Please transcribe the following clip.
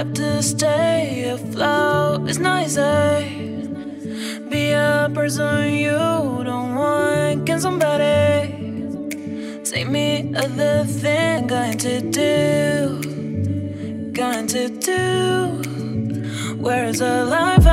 have to stay afloat. It's not easy. Be a person you don't want. Can somebody take me other thing? Going to do. Where's the life?